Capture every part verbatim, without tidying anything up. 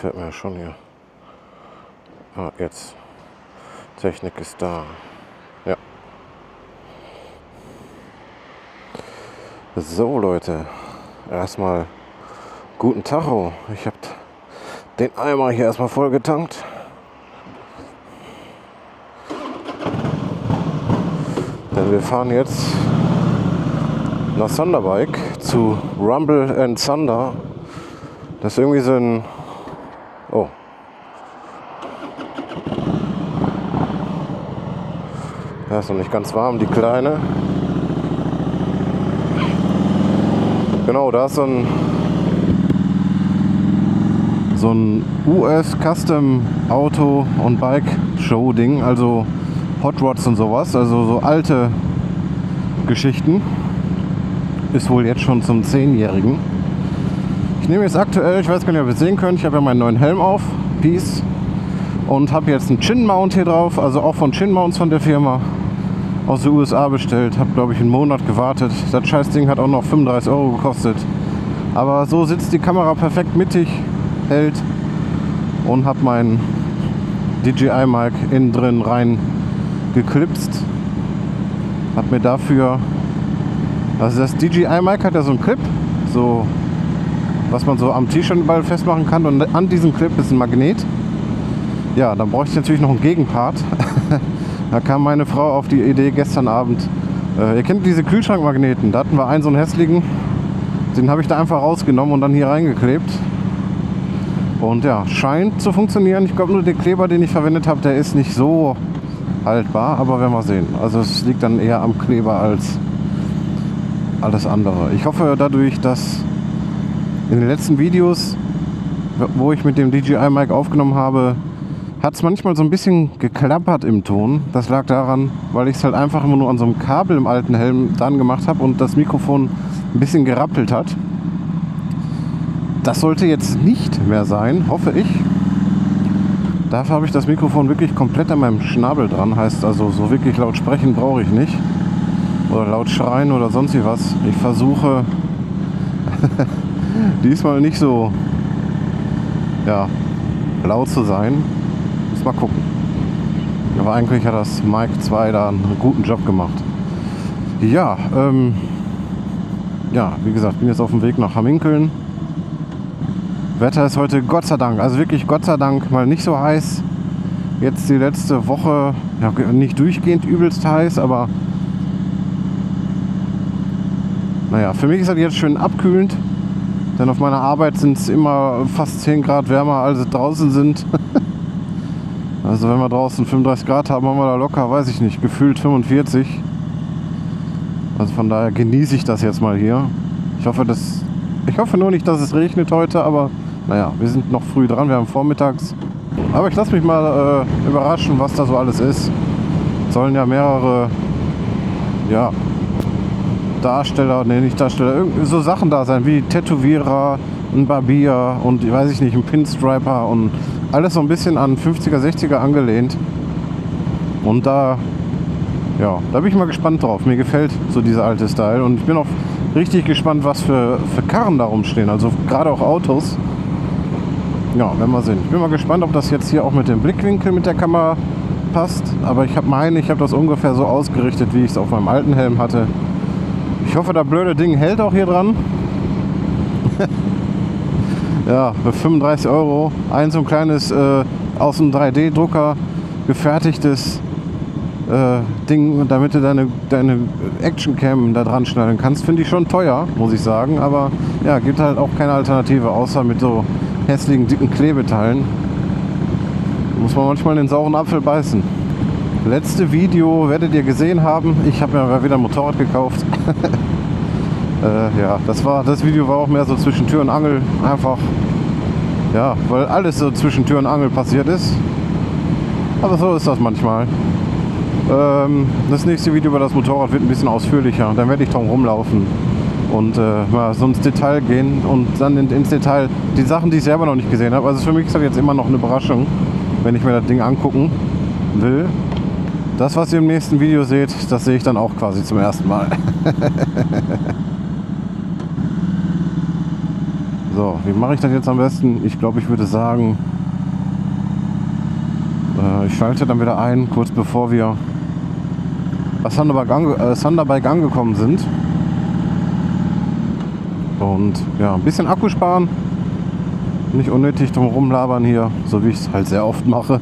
gefällt mir ja schon hier. Ah, jetzt. Technik ist da. Ja. So Leute, erstmal guten Tacho. Ich habe den Eimer hier erstmal voll getankt. Denn wir fahren jetzt nach Thunderbike zu Rumble and Thunder. Das ist irgendwie so ein... Oh. Da ist noch nicht ganz warm, die Kleine. Genau, da ist so ein so ein U S Custom Auto und Bike Show Ding, also Hot Rods und sowas, also so alte Geschichten. Ist wohl jetzt schon zum zehnjährigen. Ich nehme jetzt aktuell, ich weiß gar nicht, ob ihr es sehen könnt, ich habe ja meinen neuen Helm auf, Peace, und habe jetzt einen Chin Mount hier drauf, also auch von Chin Mounts von der Firma, aus den U S A bestellt. Habe, glaube ich, einen Monat gewartet. Das scheiß Ding hat auch noch fünfunddreißig Euro gekostet. Aber so sitzt die Kamera perfekt mittig, hält, und habe meinen D J I-Mic innen drin rein geklipst. Hab mir dafür, also das D J I-Mic hat ja so einen Clip, so was man so am T-Shirt-Ball festmachen kann, und an diesem Clip ist ein Magnet. Ja, dann bräuchte ich natürlich noch einen Gegenpart. Da kam meine Frau auf die Idee gestern Abend. Äh, ihr kennt diese Kühlschrankmagneten, da hatten wir einen so einen hässlichen, den habe ich da einfach rausgenommen und dann hier reingeklebt. Und ja, scheint zu funktionieren. Ich glaube, nur der Kleber, den ich verwendet habe, der ist nicht so haltbar, aber werden wir sehen. Also es liegt dann eher am Kleber als alles andere. Ich hoffe dadurch, dass in den letzten Videos, wo ich mit dem D J I-Mic aufgenommen habe, hat es manchmal so ein bisschen geklappert im Ton. Das lag daran, weil ich es halt einfach immer nur an so einem Kabel im alten Helm dran gemacht habe und das Mikrofon ein bisschen gerappelt hat. Das sollte jetzt nicht mehr sein, hoffe ich. Dafür habe ich das Mikrofon wirklich komplett an meinem Schnabel dran. Heißt also, so wirklich laut sprechen brauche ich nicht. Oder laut schreien oder sonst wie was. Ich versuche diesmal nicht so ja, laut zu sein. Muss mal gucken. Aber eigentlich hat das Mike zwei da einen guten Job gemacht. Ja, ähm, ja, wie gesagt, bin jetzt auf dem Weg nach Hamminkeln. Wetter ist heute Gott sei Dank, also wirklich Gott sei Dank mal nicht so heiß. Jetzt die letzte Woche, ja, nicht durchgehend übelst heiß, aber naja, für mich ist das jetzt schön abkühlend. Denn auf meiner Arbeit sind es immer fast zehn Grad wärmer, als es draußen sind. Also wenn wir draußen fünfunddreißig Grad haben, haben wir da locker, weiß ich nicht, gefühlt fünfundvierzig. Also von daher genieße ich das jetzt mal hier. Ich hoffe, dass, ich hoffe nur nicht, dass es regnet heute, aber naja, wir sind noch früh dran, wir haben vormittags. Aber ich lasse mich mal äh, überraschen, was da so alles ist. Es sollen ja mehrere, ja, Darsteller, ne nicht Darsteller, so Sachen da sein, wie Tätowierer, ein Barbier und, ich weiß ich nicht, ein Pinstriper und alles so ein bisschen an fünfziger, sechziger angelehnt. Und da, ja, da bin ich mal gespannt drauf. Mir gefällt so dieser alte Style und ich bin auch richtig gespannt, was für, für Karren da rumstehen, also gerade auch Autos. Ja, werden wir sehen. Ich bin mal gespannt, ob das jetzt hier auch mit dem Blickwinkel mit der Kamera passt. Aber ich habe meine, ich habe das ungefähr so ausgerichtet, wie ich es auf meinem alten Helm hatte. Ich hoffe, das blöde Ding hält auch hier dran. Ja, für fünfunddreißig Euro ein so ein kleines äh, aus einem drei D Drucker gefertigtes äh, Ding, damit du deine, deine Actioncam da dran schneiden kannst. Finde ich schon teuer, muss ich sagen. Aber ja, gibt halt auch keine Alternative, außer mit so hässlichen, dicken Klebeteilen. Muss man manchmal den sauren Apfel beißen. Letzte Video werdet ihr gesehen haben. Ich habe mir wieder ein Motorrad gekauft. äh, ja, das war das Video war auch mehr so zwischen Tür und Angel. Einfach, ja, weil alles so zwischen Tür und Angel passiert ist. Aber so ist das manchmal. Ähm, das nächste Video über das Motorrad wird ein bisschen ausführlicher. Dann werde ich drum rumlaufen und äh, mal so ins Detail gehen und dann in, ins Detail die Sachen, die ich selber noch nicht gesehen habe. Also für mich ist das jetzt immer noch eine Überraschung, wenn ich mir das Ding angucken will. Das, was ihr im nächsten Video seht, das sehe ich dann auch quasi zum ersten Mal. So, wie mache ich das jetzt am besten? Ich glaube, ich würde sagen, äh, ich schalte dann wieder ein, kurz bevor wir bei Thunderbike, ange äh, Thunderbike angekommen sind. Und ja, ein bisschen Akku sparen. Nicht unnötig drum rumlabern hier, so wie ich es halt sehr oft mache.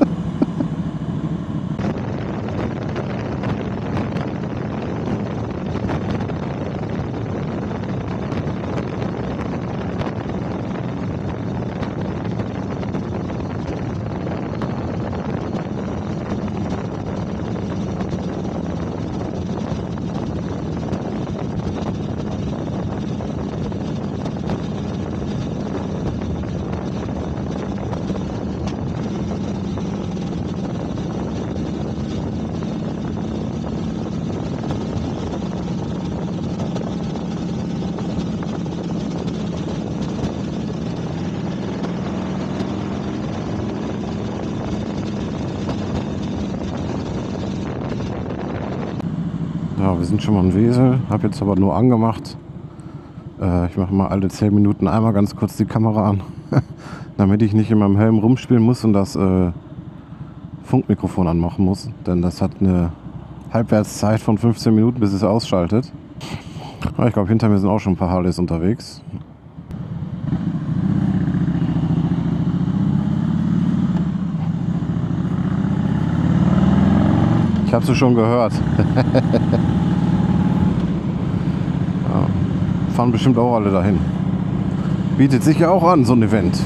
Ja, wir sind schon mal in Wesel, habe jetzt aber nur angemacht. Äh, ich mache mal alle zehn Minuten einmal ganz kurz die Kamera an, damit ich nicht in meinem Helm rumspielen muss und das äh, Funkmikrofon anmachen muss, denn das hat eine Halbwertszeit von fünfzehn Minuten, bis es ausschaltet. Aber ich glaube, hinter mir sind auch schon ein paar Harleys unterwegs. Ich habe sie schon gehört. Ja, fahren bestimmt auch alle dahin. Bietet sich ja auch an, so ein Event.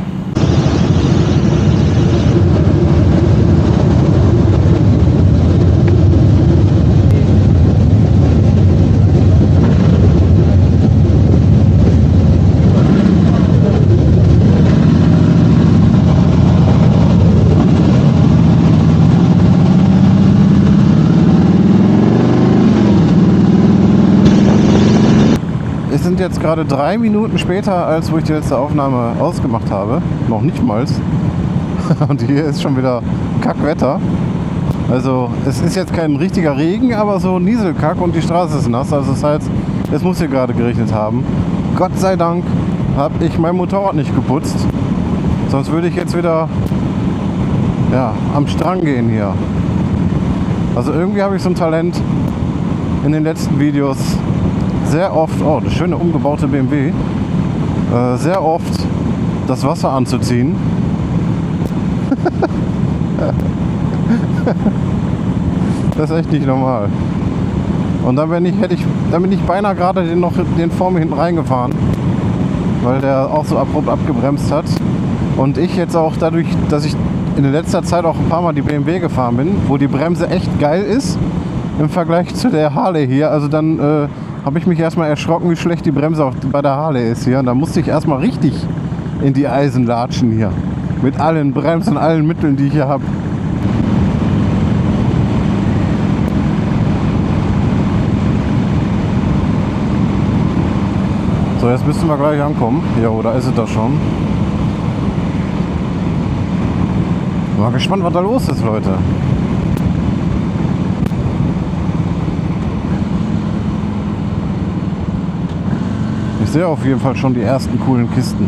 Es sind jetzt gerade drei Minuten später, als wo ich die letzte Aufnahme ausgemacht habe. Noch nicht mal. Und hier ist schon wieder Kackwetter. Also es ist jetzt kein richtiger Regen, aber so Nieselkack und die Straße ist nass. Also das heißt, es muss hier gerade geregnet haben. Gott sei Dank habe ich mein Motorrad nicht geputzt. Sonst würde ich jetzt wieder ja, am Strang gehen hier. Also irgendwie habe ich so ein Talent in den letzten Videos sehr oft, oh, das schöne umgebaute B M W, äh, sehr oft das Wasser anzuziehen. Das ist echt nicht normal. Und dann bin ich, hätte ich, dann bin ich beinahe gerade den, noch, den vor mir hinten reingefahren, weil der auch so abrupt abgebremst hat. Und ich jetzt auch dadurch, dass ich in letzter Zeit auch ein paar Mal die B M W gefahren bin, wo die Bremse echt geil ist im Vergleich zu der Harley hier. Also dann äh, habe ich mich erstmal erschrocken, wie schlecht die Bremse auch bei der Harley ist hier. Und da musste ich erstmal richtig in die Eisen latschen hier. Mit allen Bremsen, allen Mitteln, die ich hier habe. So, jetzt müssen wir gleich ankommen. Ja, oder ist es das schon? Mal gespannt, was da los ist, Leute. Ich sehe auf jeden Fall schon die ersten coolen Kisten.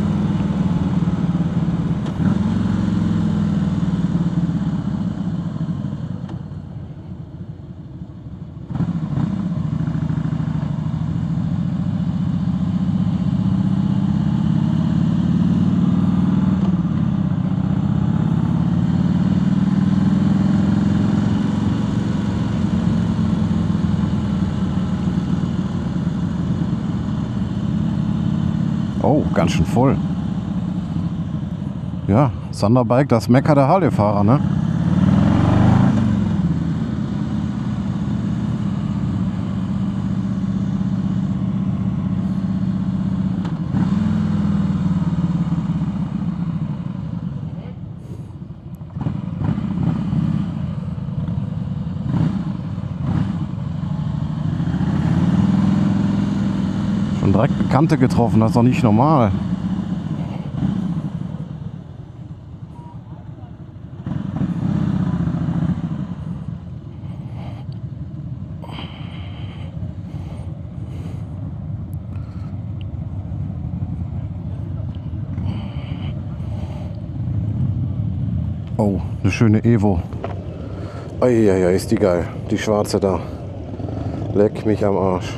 Oh, ganz schön voll. Ja, Thunderbike, das Mekka der Harley-Fahrer, ne? Schon direkt Bekannte getroffen, das ist doch nicht normal. Oh, eine schöne Evo. Eieiei, ist die geil. Die schwarze da. Leck mich am Arsch.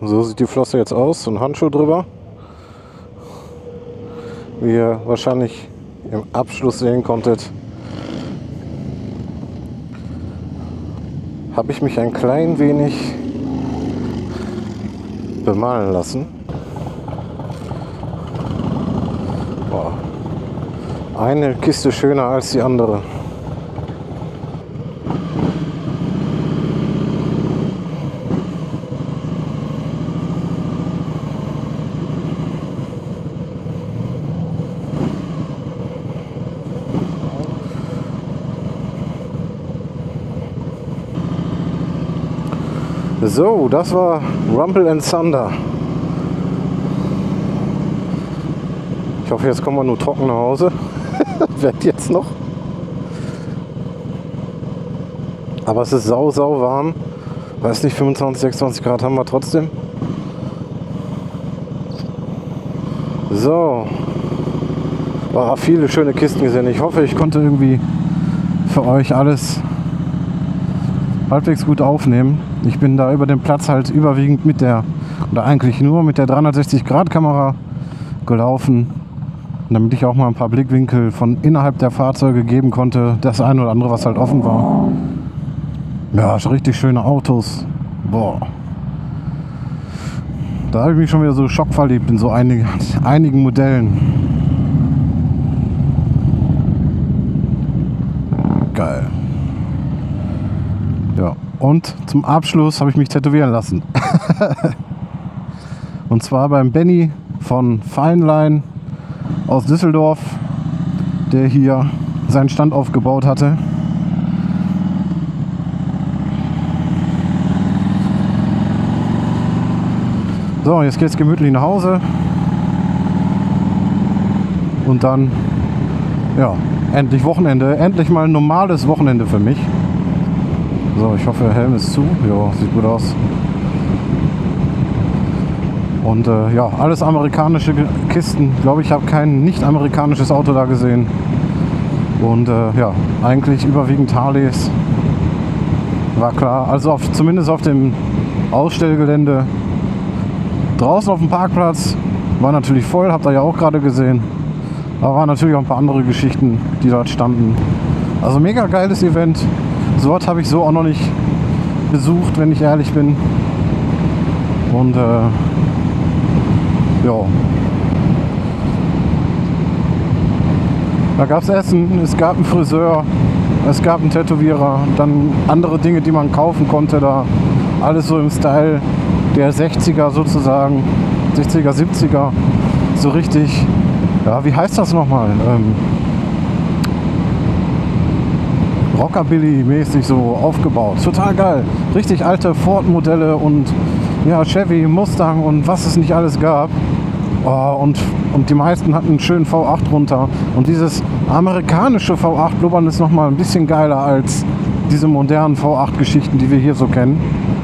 So sieht die Flosse jetzt aus, so ein Handschuh drüber. Wie ihr wahrscheinlich im Abschluss sehen konntet, habe ich mich ein klein wenig bemalen lassen. Boah. Eine Kiste schöner als die andere. So, das war Rumble and Thunder. Ich hoffe, jetzt kommen wir nur trocken nach Hause. Wird jetzt noch. Aber es ist sau, sau warm. Weiß nicht, fünfundzwanzig, sechsundzwanzig Grad haben wir trotzdem. So. War viele schöne Kisten gesehen. Ich hoffe, ich konnte irgendwie für euch alles halbwegs gut aufnehmen. Ich bin da über den Platz halt überwiegend mit der, oder eigentlich nur mit der dreihundertsechzig Grad Kamera gelaufen, damit ich auch mal ein paar Blickwinkel von innerhalb der Fahrzeuge geben konnte. Das eine oder andere, was halt offen war. Ja, richtig schöne Autos. Boah. Da habe ich mich schon wieder so schockverliebt in so einige, einigen Modellen. Geil. Ja, und zum Abschluss habe ich mich tätowieren lassen. Und zwar beim Benny von Feinlein aus Düsseldorf, der hier seinen Stand aufgebaut hatte. So, jetzt geht es gemütlich nach Hause. Und dann, ja, endlich Wochenende. Endlich mal ein normales Wochenende für mich. So, ich hoffe, der Helm ist zu. Ja, sieht gut aus. Und äh, ja, alles amerikanische Kisten. Ich glaube, ich habe kein nicht amerikanisches Auto da gesehen. Und äh, ja, eigentlich überwiegend Harleys. War klar. Also auf, zumindest auf dem Ausstellgelände. Draußen auf dem Parkplatz war natürlich voll, habt ihr ja auch gerade gesehen. Da waren natürlich auch ein paar andere Geschichten, die dort standen. Also mega geiles Event. So was habe ich so auch noch nicht besucht, wenn ich ehrlich bin. Und äh, ja. Da gab es Essen, es gab einen Friseur, es gab einen Tätowierer, dann andere Dinge, die man kaufen konnte da. Alles so im Style der sechziger sozusagen, sechziger, siebziger, so richtig, ja, wie heißt das nochmal? Ähm, Rockabilly-mäßig so aufgebaut. Total geil. Richtig alte Ford-Modelle und ja, Chevy, Mustang und was es nicht alles gab. Oh, und, und die meisten hatten einen schönen V acht runter. Und dieses amerikanische V acht Blubbern ist nochmal ein bisschen geiler als diese modernen V acht Geschichten, die wir hier so kennen.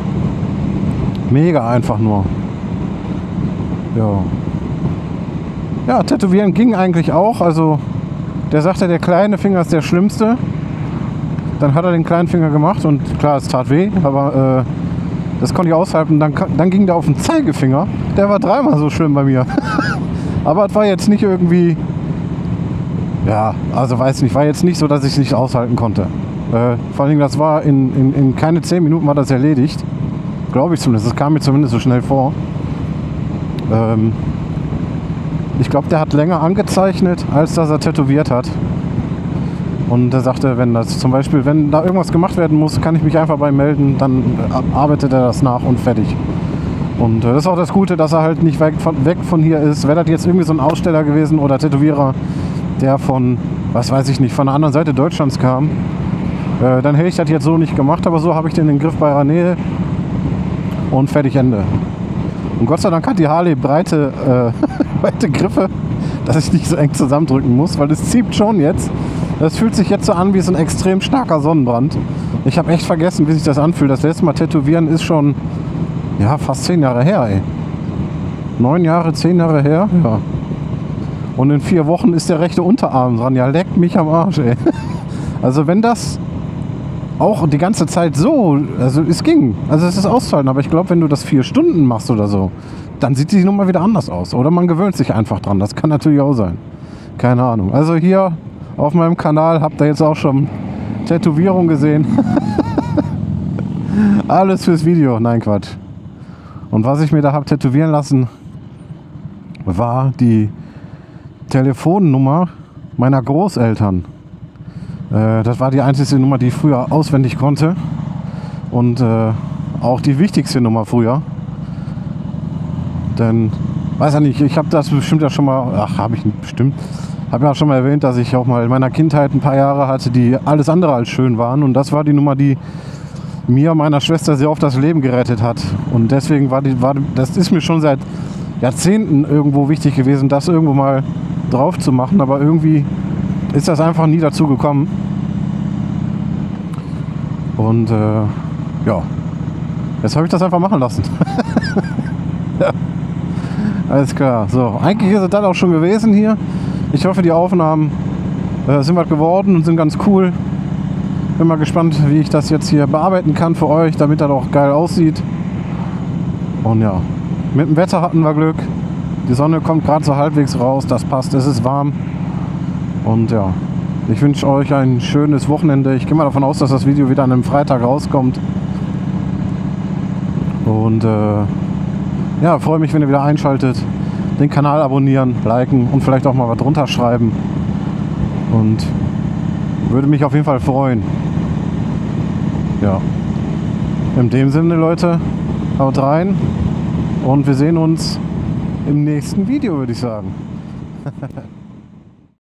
Mega einfach nur. Ja. Ja, tätowieren ging eigentlich auch. Also der sagte, der kleine Finger ist der schlimmste. Dann hat er den kleinen Finger gemacht und klar, es tat weh, aber äh, das konnte ich aushalten. Dann, dann ging der auf den Zeigefinger. Der war dreimal so schlimm bei mir. Aber es war jetzt nicht irgendwie, ja, also weiß nicht, war jetzt nicht so, dass ich es nicht aushalten konnte. Äh, vor allem, das war in, in, in keine zehn Minuten war das erledigt. Glaube ich zumindest. Das kam mir zumindest so schnell vor. Ähm, ich glaube, der hat länger angezeichnet, als dass er tätowiert hat. Und er sagte, wenn das zum Beispiel, wenn da irgendwas gemacht werden muss, kann ich mich einfach bei ihm melden, dann arbeitet er das nach und fertig. Und äh, das ist auch das Gute, dass er halt nicht weg von, weg von hier ist. Wäre das jetzt irgendwie so ein Aussteller gewesen oder Tätowierer, der von, was weiß ich nicht, von der anderen Seite Deutschlands kam, äh, dann hätte ich das jetzt so nicht gemacht, aber so habe ich den in den Griff bei Nähe und fertig, Ende. Und Gott sei Dank hat die Harley breite, äh, breite Griffe, dass ich nicht so eng zusammendrücken muss, weil es zieht schon jetzt. Das fühlt sich jetzt so an wie so ein extrem starker Sonnenbrand. Ich habe echt vergessen, wie sich das anfühlt. Das letzte Mal tätowieren ist schon, ja, fast zehn Jahre her, ey. Neun Jahre, zehn Jahre her, ja. Und in vier Wochen ist der rechte Unterarm dran. Ja, leckt mich am Arsch, ey. Also wenn das auch die ganze Zeit so, also es ging. Also es ist auszuhalten, aber ich glaube, wenn du das vier Stunden machst oder so, dann sieht die Nummer wieder anders aus. Oder man gewöhnt sich einfach dran. Das kann natürlich auch sein. Keine Ahnung. Also hier auf meinem Kanal habt ihr jetzt auch schon Tätowierung gesehen. Alles fürs Video. Nein, Quatsch. Und was ich mir da habe tätowieren lassen, war die Telefonnummer meiner Großeltern. Äh, das war die einzige Nummer, die ich früher auswendig konnte. Und äh, auch die wichtigste Nummer früher. Denn, weiß ja nicht, ich habe das bestimmt ja schon mal, ach, habe ich nicht bestimmt, habe ja schon mal erwähnt, dass ich auch mal in meiner Kindheit ein paar Jahre hatte, die alles andere als schön waren. Und das war die Nummer, die mir und meiner Schwester sehr oft das Leben gerettet hat. Und deswegen war die, war, das ist mir schon seit Jahrzehnten irgendwo wichtig gewesen, das irgendwo mal drauf zu machen. Aber irgendwie ist das einfach nie dazu gekommen. Und äh, ja, jetzt habe ich das einfach machen lassen. Ja. Alles klar. So, eigentlich ist es dann auch schon gewesen hier. Ich hoffe, die Aufnahmen äh, sind was geworden und sind ganz cool. Bin mal gespannt, wie ich das jetzt hier bearbeiten kann für euch, damit das auch geil aussieht. Und ja, mit dem Wetter hatten wir Glück. Die Sonne kommt gerade so halbwegs raus, das passt, es ist warm. Und ja, ich wünsche euch ein schönes Wochenende. Ich gehe mal davon aus, dass das Video wieder an einem Freitag rauskommt. Und äh, ja, freue mich, wenn ihr wieder einschaltet. Den Kanal abonnieren, liken und vielleicht auch mal was drunter schreiben. Und würde mich auf jeden Fall freuen. Ja. In dem Sinne, Leute, haut rein. Und wir sehen uns im nächsten Video, würde ich sagen.